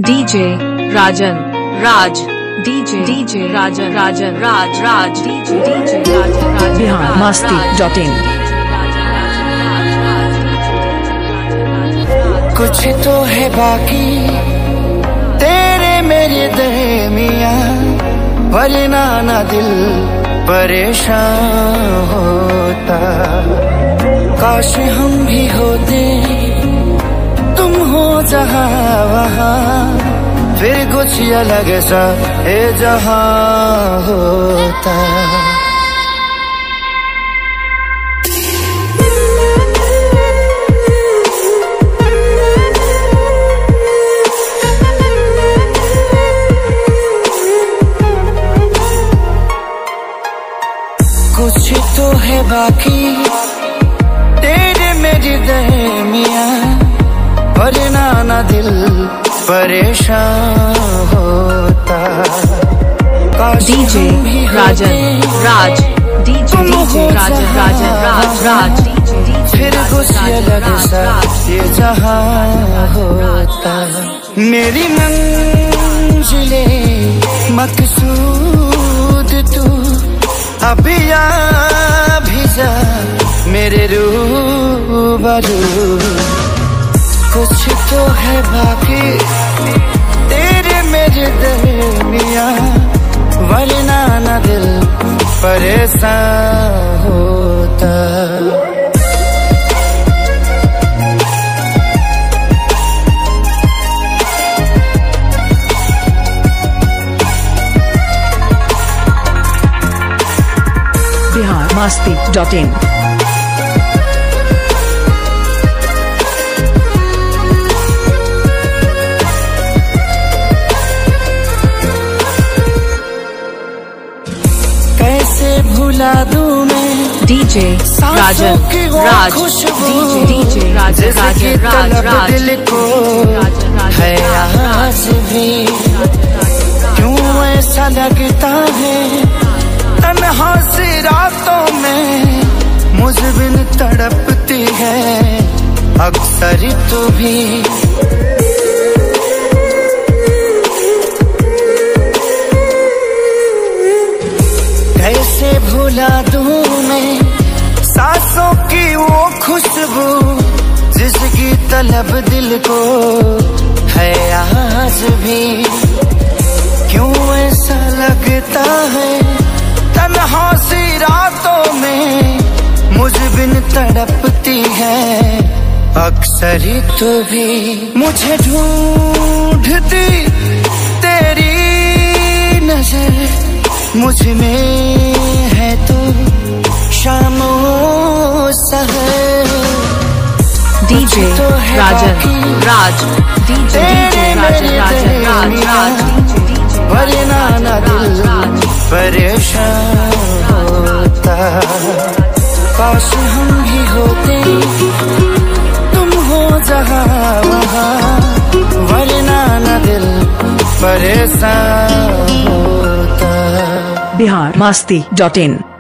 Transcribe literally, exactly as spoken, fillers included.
DJ Rajan Raj DJ DJ Rajan Rajan Raj Raj DJ DJ Rajan Raj Bihar Masti dot इन। कुछ तो है बाकी तेरे मेरे दरमिया, वरना ना दिल परेशान होता। काश हम भी होते तुम हो जहाँ वहाँ, फिर कुछ अलग सा ए जहाँ होता। कुछ तो है बाकी तेरे मेरे दरमिया, वरना ना दिल परेशान होता। DJ Rajan Raj DJ DJ Rajan Rajan Raj Raj फिर कुछ अलग सा ये जहाँ होता। मेरी मंजिले मकसूद तू अभी आ भी जा मेरे रूबरू। कुछ तो है बाकी तेरे मेरे दरमिया, वरना ना दिल परेशान होता। बिहार मस्ती डॉट इन। भुला दूं मैं DJ Rajan Raj DJ DJ Rajan Rajan Raj Raj दिल को है आज भी। क्यों ऐसा लगता है तन्हा सी रातों में मुझ बिन तड़पती है अक्सर तू भी। कैसे भुला दूं मैं सांसों की वो खुशबू, जिसकी तलब दिल को है आज भी। क्यों ऐसा लगता है तन्हा सी रातों में मुझ बिन तड़पती है अक्सर तो भी। मुझे ढूंढती तेरी नजर, मुझ में है तो शामो सहर। DJ Rajan Raj DJ DJ Rajan Rajan Raj Raj वरना ना दिल परेशान होता। काश हम भी होते तुम हो जहाँ वहाँ, वरना ना दिल परेशान होता। बिहार मस्ती डॉट इन।